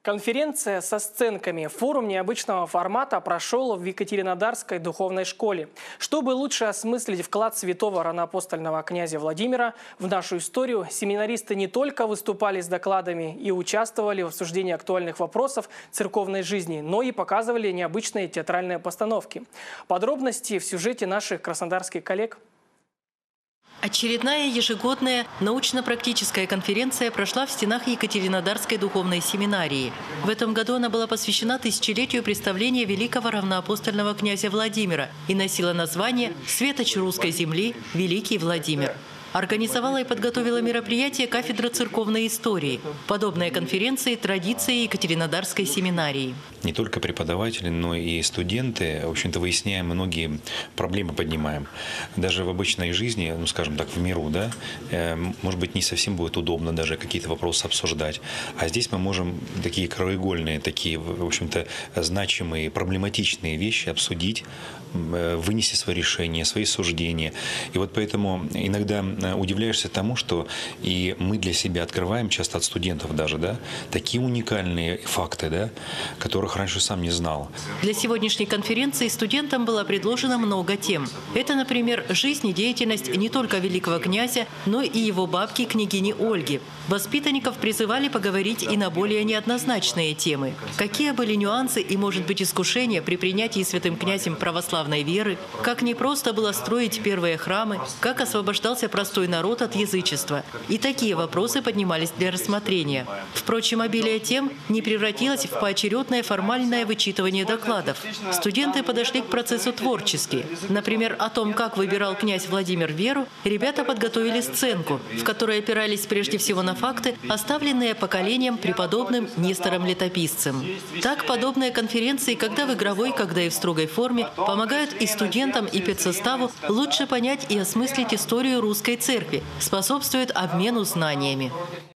Конференция со сценками. Форум необычного формата прошел в Екатеринодарской духовной школе. Чтобы лучше осмыслить вклад святого равноапостольного князя Владимира в нашу историю, семинаристы не только выступали с докладами и участвовали в обсуждении актуальных вопросов церковной жизни, но и показывали необычные театральные постановки. Подробности в сюжете наших краснодарских коллег. Очередная ежегодная научно-практическая конференция прошла в стенах Екатеринодарской духовной семинарии. В этом году она была посвящена тысячелетию представления великого равноапостольного князя Владимира и носила название «Светоч русской земли. Великий Владимир». Организовала и подготовила мероприятие кафедра церковной истории. Подобные конференции – традиции Екатеринодарской семинарии. Не только преподаватели, но и студенты, в общем-то, выясняем многие проблемы, поднимаем. Даже в обычной жизни, ну, скажем так, в миру, да, может быть, не совсем будет удобно даже какие-то вопросы обсуждать. А здесь мы можем такие краеугольные, такие, в общем-то, значимые, проблематичные вещи обсудить, вынести свои решения, свои суждения. И вот поэтому иногда удивляешься тому, что и мы для себя открываем, часто от студентов даже, да, такие уникальные факты, да, которых раньше сам не знал. Для сегодняшней конференции студентам было предложено много тем. Это, например, жизнь и деятельность не только великого князя, но и его бабки, княгини Ольги. Воспитанников призывали поговорить и на более неоднозначные темы. Какие были нюансы и, может быть, искушения при принятии святым князем православной веры, как непросто было строить первые храмы, как освобождался простой народ от язычества. И такие вопросы поднимались для рассмотрения. Впрочем, обилие тем не превратилось в поочередное формальное вычитывание докладов. Студенты подошли к процессу творчески. Например, о том, как выбирал князь Владимир веру, ребята подготовили сценку, в которой опирались прежде всего на факты, оставленные поколением преподобным Нестором Летописцем. Так, подобные конференции, когда в игровой, когда и в строгой форме, помогают и студентам, и педсоставу лучше понять и осмыслить историю русской церкви, способствуют обмену знаниями.